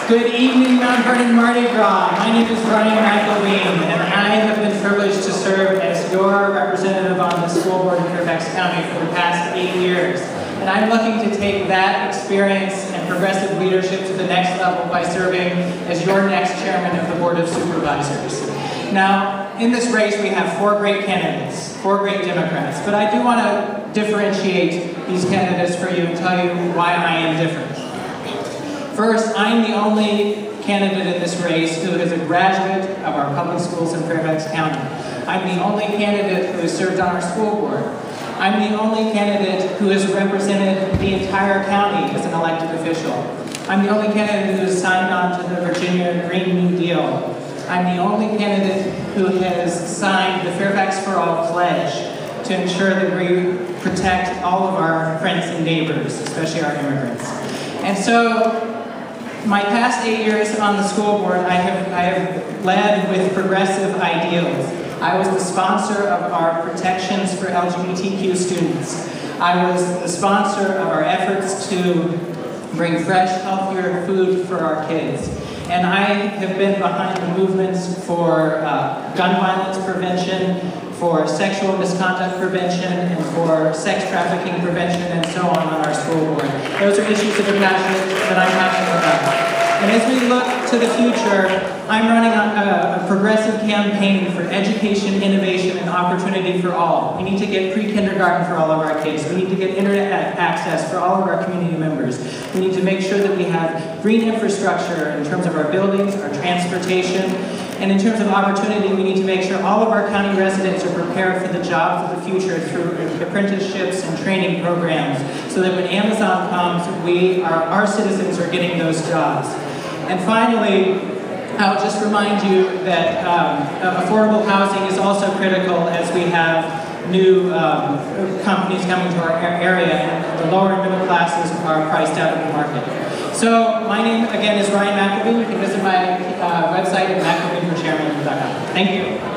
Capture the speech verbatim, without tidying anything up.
Good evening, Mount Vernon Mardi Gras. My name is Ryan McElveen, and I have been privileged to serve as your representative on the school board in Fairfax County for the past eight years. And I'm looking to take that experience and progressive leadership to the next level by serving as your next chairman of the Board of Supervisors. Now, in this race, we have four great candidates, four great Democrats, but I do want to differentiate these candidates for you and tell you why I am different. First, I'm the only candidate in this race who is a graduate of our public schools in Fairfax County. I'm the only candidate who has served on our school board. I'm the only candidate who has represented the entire county as an elected official. I'm the only candidate who has signed on to the Virginia Green New Deal. I'm the only candidate who has signed the Fairfax for All pledge to ensure that we protect all of our friends and neighbors, especially our immigrants. And so, my past eight years on the school board, I have, I have led with progressive ideals. I was the sponsor of our protections for L G B T Q students. I was the sponsor of our efforts to bring fresh, healthier food for our kids. And I have been behind the movements for uh, gun violence prevention, for sexual misconduct prevention, and for sex trafficking prevention, and so on on our school board. Those are issues that, are passionate, that I'm passionate about. And as we look to the future, I'm running a, a progressive campaign for education, innovation, and opportunity for all. We need to get pre-kindergarten for all of our kids. We need to get internet access for all of our community members. We need to make sure that we have green infrastructure in terms of our buildings, our transportation, and in terms of opportunity, we need to make sure all of our county residents are prepared for the job for the future through apprenticeships and training programs, so that when Amazon comes, we are, our citizens are getting those jobs. And finally, I'll just remind you that um, affordable housing is also critical as we have new um, companies coming to our area, and the lower and middle classes are priced out of the market. So my name, again, is Ryan McElveen. You can visit my uh, website at mcelveen for chairman dot com. Thank you.